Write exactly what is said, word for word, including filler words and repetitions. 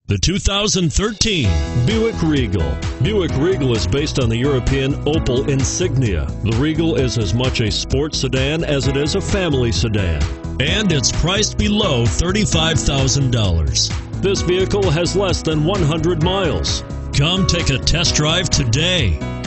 The two thousand thirteen Buick Regal. Buick Regal is based on the European Opel Insignia. The Regal is as much a sports sedan as it is a family sedan. And it's priced below thirty-five thousand dollars. This vehicle has less than one hundred miles. Come take a test drive today.